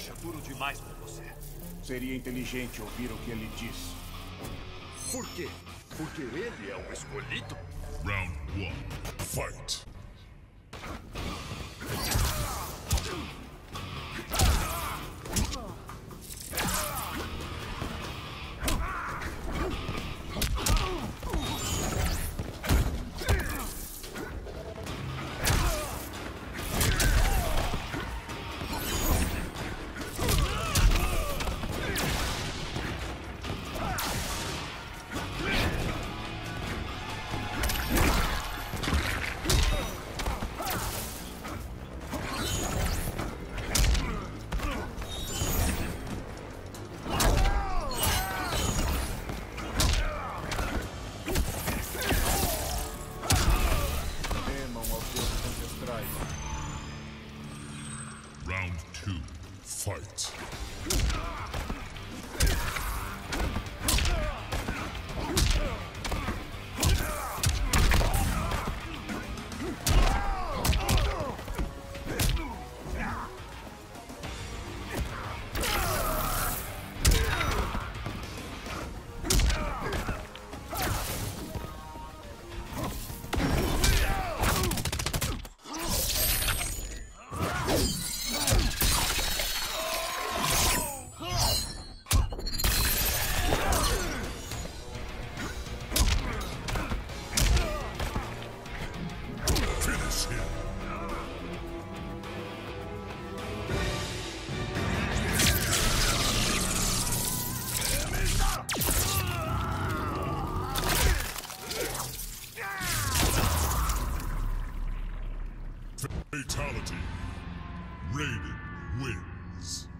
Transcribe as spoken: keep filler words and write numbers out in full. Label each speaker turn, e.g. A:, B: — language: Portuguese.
A: acha duro demais pra você.
B: Seria inteligente ouvir o que ele diz.
A: Por quê? Porque ele é o escolhido?
C: Round one, fight! Round two, fight! Fatality. Raiden wins.